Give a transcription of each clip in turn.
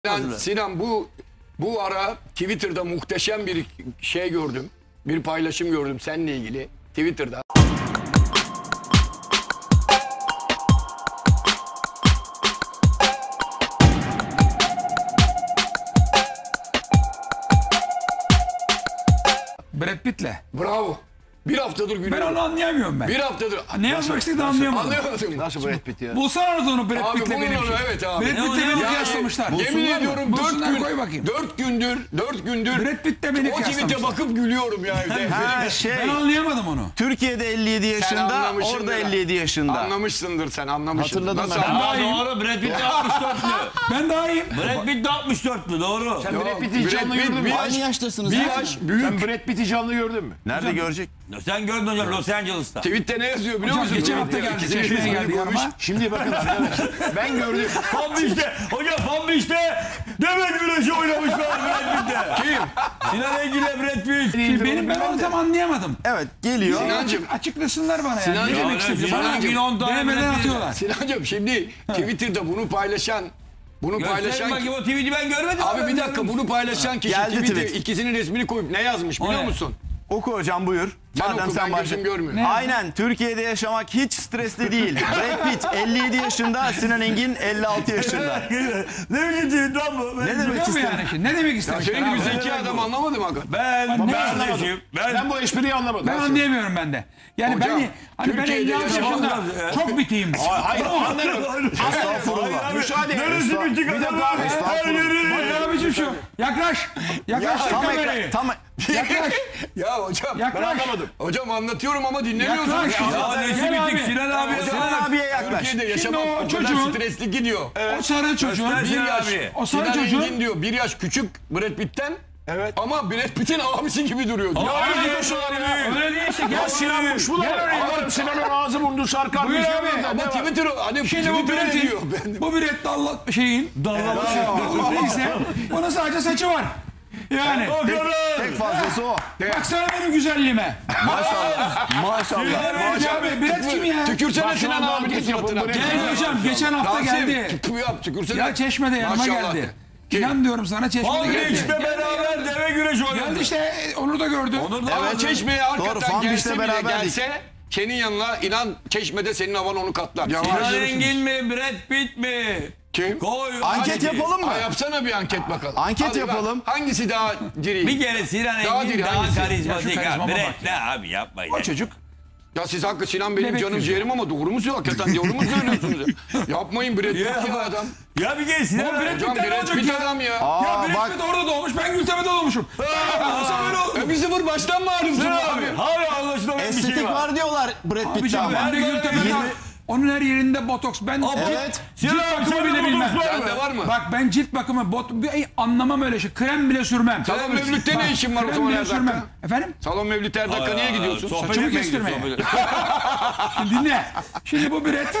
Sinan bu ara Twitter'da muhteşem bir şey gördüm. Bir paylaşım gördüm seninle ilgili Twitter'da. Brad Pitt'le. Bravo. Bir haftadır Ben gülüyorum. onu anlayamıyorum ben. Bir haftadır. Ne yazmak istediğini anlayamadım. Anlayamadım. Nasıl Brad Pitt ya? Bulsana onu Brad Abi Pitt'le bulun benim onu, için. evet abi. Brad Pitt'le beni kıyaslamışlar. Yemin ediyorum Koy bakayım. 4 gündür Brad Pitt'le beni o tweet'e kıyaslamışlar. bakıp gülüyorum ya evde. Ha Ben anlayamadım onu. Türkiye'de 57 yaşında, anlamışsındır orada ha. 57 yaşında. Anlamışsındır sen, anlamışsındır. Hatırladım Nasıl ben. anladın? Doğru, Brad Pitt de 64'lü. Ben daha iyiyim. Brad Pitt de 64'lü, doğru. Sen Brad Pitt'i canlı gördün mü? Aynı yaştasınız. Bir ha? yaş büyük. Sen Brad Pitt'i canlı gördün mü? Nerede görecek? Sen gördün hocam Los Angeles'ta. Tweet'te ne yazıyor biliyor Hocam musun? geçen hafta geldi. İkisinin Çeşmeye resmini geldi koymuş. yanıma. Şimdi bakın arkadaşlar. Ben gördüm. Fan Beach'te, hocam Fan Beach'te Demet Güneş'i oynamışlar Brad Pitt'te. Kim? Sinan Engin'le Brad Pitt. Şimdi ben onu tam anlayamadım. Evet, geliyor. Sinancım. Açıklasınlar bana yani. Sinancım, Ne demek istediğini Sinan bana Engin 10 tane denemeden Brad Pitt. atıyorlar. Sinancım şimdi Twitter'da bunu paylaşan Gösterin bakayım o tweet'i ben görmedim. Abi bir dakika bunu paylaşan kişi Geldi Twitter'da tweet. ikisinin resmini koyup ne yazmış biliyor ne? musun? Oku hocam, buyur. Sen Madem oku, sen ben başla. gözüm görmüyor. Ne? Aynen, Türkiye'de yaşamak hiç stresli değil. Brad Pitt 57 yaşında, Sinan Engin 56 yaşında. Ne biçim tweet lan bu? Ne demek Biliyor musun istedim? yani şimdi? Ne demek Ya istemişler senin gibi abi? zeki adam anlamadım hakikaten. Ben anlamadım. kardeşim. Ben bu espriyi anlamadım. Ben anlayamıyorum ben de. Yani Hocam, ben 50 Türkiye'de yaşında yaşamak- çok biteyim. Hayır anlarım. Estağfurullah. Müsaade et. Neresi bitik Bir adam? dakika abi. Her yeri. Bak abicim şu. Yaklaş. Yaklaş Tam kamerayı. ekran, tam Yaklaş. Ya hocam Yaklaş. anlamadım. hocam anlatıyorum ama dinlemiyorsunuz. Yaklaş. Ya nesi Gel bitik abi. Sinan abi. Sinan abiye yaklaş. Türkiye'de Şimdi yaşamak o o kadar çocuğun- stresli gidiyor. O sarı çocuğun. Göster Bir Sinan yaş. abi. O sarı Sinan çocuğun. Engin diyor bir yaş küçük Brad Pitt'ten. Evet. Ama Brad Pitt'in abisi gibi duruyor. diyor. Abi, Öyle diyorsunlar ya. Öyle değil işte. Gel Sinan Kuş mu lan? Allah'ım Sinan'ın ağzı burnu sarkar. Buyur bir şey abi. yok. Ama Ne var? Twitter hani Şimdi bu Twitter'a Brad'in, diyor. bu Brad Dallat şeyin, neyse, bunun sadece saçı var. Yani, Tek fazlası o. baksana benim güzelliğime. Maşallah. Abi, Brad kim ya? Tükürsene Bak şu Sinan anda abinin anket yapın, suratına. Brad Gel hocam, geçen hafta geldi. Rasim yap tükürsene. Ya Çeşme'de yanıma Maşallah. geldi. Kim? İnan diyorum sana Çeşme'de Fan geldi. Beach'te beraber Deve Güneş oynadı. Geldi işte, onu da gördü. Ama Çeşme'ye Doğru, hakikaten Fan gelse Beach'te bile beraberdik. gelse senin yanına inan Çeşme'de senin havan onu katlar. Sinan Engin mi Brad Pitt mi? Kim? Koy. Anket yapalım mı? Ha, yapsana bir anket bakalım. Anket Hadi bak, yapalım. Hangisi daha diri? Bir kere Sinan Daha Engin diri, daha hangisi? karizmatik. Ya şu karizmama Brad bak ne abi yapmayın. O çocuk. Ya siz hakkı Sinan benim Bebek canım yüzü. ciğerim ama doğru mu söylüyor hakikaten? Doğru mu söylüyorsunuz? Yapmayın Brad Pitt ya adam. Ya bir kere Sinan Brad abi. Hocam Pitt'ten Brad olacak Pitt ya. adam ya. Ya Aa, Brad bak Pitt orada doğmuş, ben Gültepe'de doğmuşum. Olsa böyle olur. Bir sıfır baştan mı ağrıyorsun abi? Hala anlaşılamayan bir şey estetik var. var diyorlar Brad Pitt'te Abicim ama. ben de Gültepe'de. Onun her yerinde botoks. Ben Evet. cilt Sinan abi, bakımı senin bile botoks bilmem. var Sende var mı? Bak ben cilt bakımı, anlamam öyle şey. Krem bile sürmem. Salon Mevlüt'te ne işin var o Krem zaman bile her dakika? sürmem. Efendim? Salon Mevlüt her dakika niye gidiyorsun? Sohbet Saçımı etmeye kestirmeye. gidiyorsun, Şimdi dinle. Şimdi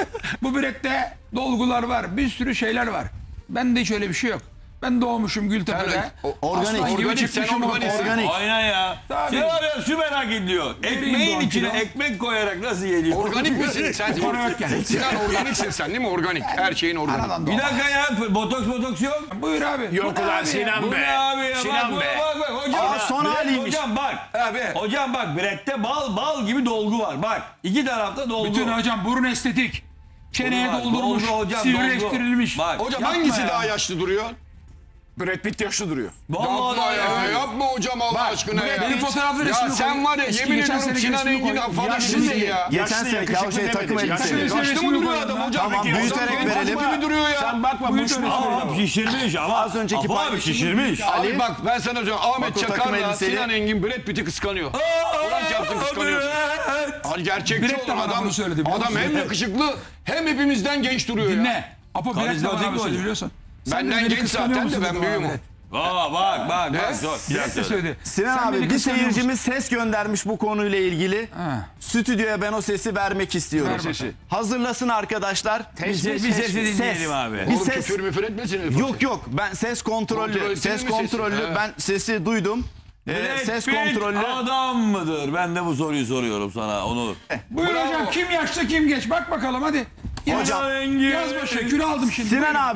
bu Brad'de dolgular var. Bir sürü şeyler var. Bende hiç öyle bir şey yok. Ben doğmuşum Gültepe'de. Yani organik, Aslan gibi organik, sen çıkmışım organiksin. ortaya. Organik. Aynen ya. Tabii. Sinan abi şu merak ediliyor. Ekmeğin doğan içine kilo. ekmek koyarak nasıl geliyor? Organik misin sen? Para yok yani. Sinan organiksin sen değil mi? Organik. Her şeyin organik. Anadan Bir doğma. dakika ya botoks yok. Buyur abi. Yok Bu ne ulan abi? Sinan Bu be. ne abi ya? Sinan bak, be. bak hocam. Aa, son Brad, haliymiş. Hocam bak. Abi. Hocam bak Brad'de bal gibi dolgu var. Bak iki tarafta dolgu. Bütün hocam burun estetik. Çeneye Dolgu var, doldurmuş. dolgu hocam, Sivrileştirilmiş. dolgu. Bak. Hocam Yapma hangisi ya. daha yaşlı duruyor? Brad Pitt yaşlı duruyor. Vallahi Yapma da ya. Yapma hocam Allah aşkına ya. Benim fotoğraflı Ya resmini sen koy. var ya Eski yemin geçen ediyorum seneki Sinan resmini Engin'den koy. fanaşsın Yaşlı değil. ya. Geçen Yaşlı, sene yakışıklı şey takım demedik. elbiseli. Yaşlı. Yaşlı mı duruyor adam hocam? Tamam, Peki, büyüterek o zaman verelim. genç gibi duruyor ya. Sen bakma bu işin Aa, şişirmiş ama. Az önceki Apo abi paylaşımı- şişirmiş. Abi Ali. bak ben sana söylüyorum. Ahmet Bak o takım Çakar'la elbiseli. Sinan Engin Brad Pitt'i kıskanıyor. Ulan yaptın kıskanıyorsun. Hadi gerçekçi Brad de olun bana adam. bunu söyledi, biliyor Adam musun? hem yakışıklı hem hepimizden genç duruyor ya. Dinle. Apo Brad de Karizmatik bana mi söyledi hocam? biliyorsun. Sen de Benden beni genç kıskanıyor zaten de musun ben dedi bana büyüğüm o. Brad. Bak. Dur, bir Brad dakika de söyle. söyledi. Sinan Sen abi beni bir kıskanıyor musun? seyircimiz ses göndermiş bu konuyla ilgili. Ha. Stüdyoya ben o sesi vermek istiyorum. Ver bakalım. Hazırlasın arkadaşlar. Bir sesi dinleyelim abi. Bir Oğlum ses. küfür müfür etmesin. Yok ben ses kontrollü. Kontrol Ses ettin mi kontrollü. sesi? Ben sesi duydum. Brad Ses Pitt kontrollü. adam mıdır? Ben de bu soruyu soruyorum sana Onur. Buyur Bravo. hocam kim yaşlı kim geç bak bakalım hadi. Hocam, Yaz başa kilo aldım şimdi. Sinan Buyurun. abi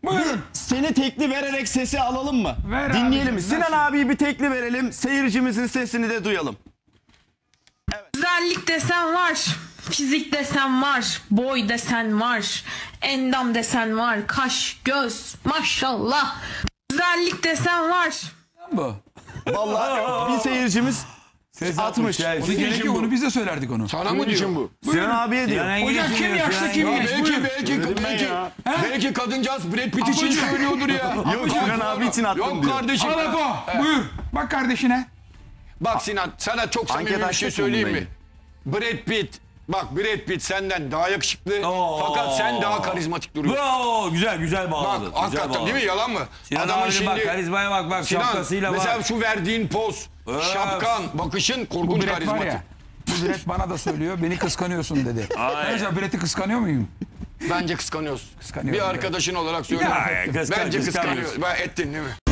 Buyurun. Seni tekli vererek sesi alalım mı? Ver Dinleyelim. abicim, Sinan ver. abiyi bir tekli verelim. Seyircimizin sesini de duyalım. Güzellik desen var, fizik desen var, boy desen var, endam desen var, kaş, göz, maşallah. Güzellik desen var. Bu. Vallahi bir seyircimiz atmış. Onu gerek yok. Onu biz de söylerdik onu. Sana mı diyor? bu. Sinan abiye diyor. Hocam kim yaşlı kim genç? Buyurun. Belki kadıncağız Brad Pitt için Ablacığım. söylüyordur ya. Yok Sinan abi için attım Yok diyor. kardeşim. Al Apo. Buyur. Bak kardeşine. Bak Sinan sana çok samimi Anket bir şey açtık söyleyeyim mi? bununla Brad Pitt. Bak Brad Pitt senden daha yakışıklı Oo. fakat sen daha karizmatik duruyorsun. Bravo güzel Bak bağladın. hakikaten değil mi yalan mı? Sinan Adamın abinin bak şimdi karizmaya bak Sinan şapkasıyla mesela bak. şu verdiğin poz, şapkan, bakışın Bu korkunç Brett var karizmatik. ya. Bu Brett bana da söylüyor. Beni kıskanıyorsun dedi. Ayrıca Brett'i kıskanıyor muyum? Bence kıskanıyorsun. Kıskanıyorum, Bir evet. arkadaşın olarak söylüyorum. Ya, kıskanç, Bence kıskanıyorsun. kıskanıyor. Ben ettin değil mi?